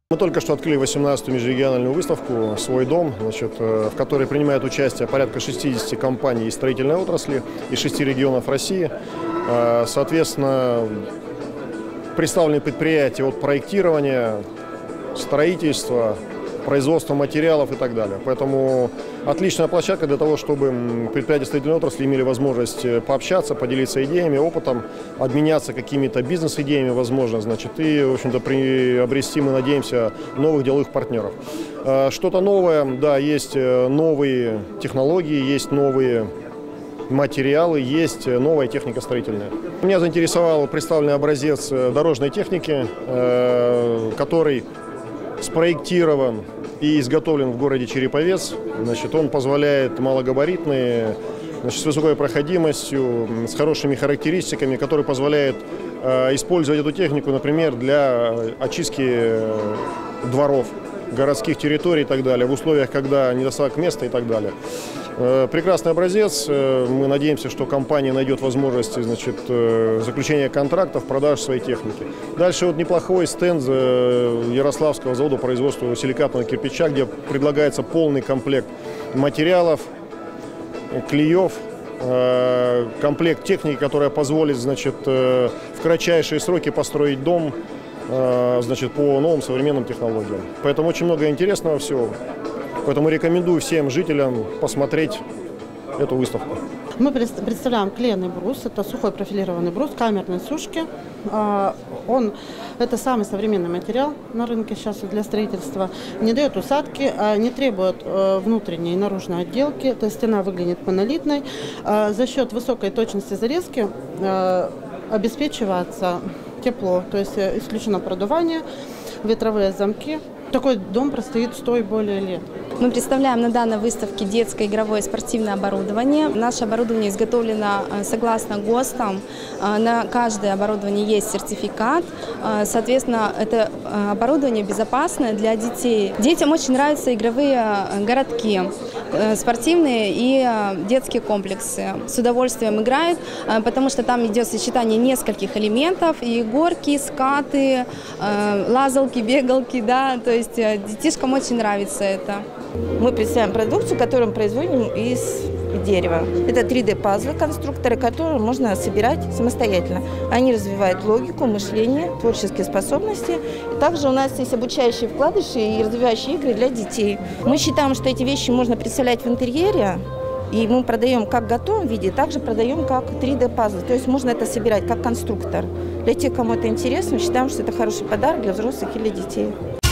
Мы только что открыли 18-ю межрегиональную выставку «Свой дом», в которой принимают участие порядка 60 компаний из строительной отрасли из 6 регионов России. Соответственно, представлены предприятия от проектирования, строительства, производства материалов и так далее. Поэтому отличная площадка для того, чтобы предприятия строительной отрасли имели возможность пообщаться, поделиться идеями, опытом, обменяться какими-то бизнес-идеями, возможно, и, в общем-то, приобрести, мы надеемся, новых деловых партнеров. Что-то новое, да, есть новые технологии, есть новые материалы, есть новая техника строительная. Меня заинтересовал представленный образец дорожной техники, который спроектирован и изготовлен в городе Череповец. Он позволяет малогабаритные, с высокой проходимостью, с хорошими характеристиками, который позволяет использовать эту технику, например, для очистки дворов, городских территорий и так далее, в условиях, когда недостаток места и так далее. Прекрасный образец. Мы надеемся, что компания найдет возможности заключения контрактов, продаж своей техники. Дальше неплохой стенд Ярославского завода по производству силикатного кирпича, где предлагается полный комплект материалов, клеев, комплект техники, которая позволит в кратчайшие сроки построить дом по новым современным технологиям. Поэтому очень много интересного всего. Поэтому рекомендую всем жителям посмотреть эту выставку. Мы представляем клееный брус. Это сухой профилированный брус камерной сушки. Это самый современный материал на рынке сейчас для строительства. Не дает усадки, не требует внутренней и наружной отделки. То есть стена выглядит монолитной. За счет высокой точности зарезки обеспечивается тепло, то есть исключено продувание, ветровые замки. Такой дом простоит 100 и более лет. Мы представляем на данной выставке детское, игровое и спортивное оборудование. Наше оборудование изготовлено согласно ГОСТам. На каждое оборудование есть сертификат. Соответственно, это оборудование безопасное для детей. Детям очень нравятся игровые городки, спортивные и детские комплексы. С удовольствием играют, потому что там идет сочетание нескольких элементов. И горки, скаты, лазалки, бегалки. Да? То есть детишкам очень нравится это. Мы представляем продукцию, которую мы производим из дерева. Это 3D-пазлы, конструкторы, которые можно собирать самостоятельно. Они развивают логику, мышление, творческие способности. И также у нас есть обучающие вкладыши и развивающие игры для детей. Мы считаем, что эти вещи можно представлять в интерьере. И мы продаем как в готовом виде, также продаем как 3D-пазлы. То есть можно это собирать как конструктор. Для тех, кому это интересно, считаем, что это хороший подарок для взрослых или детей.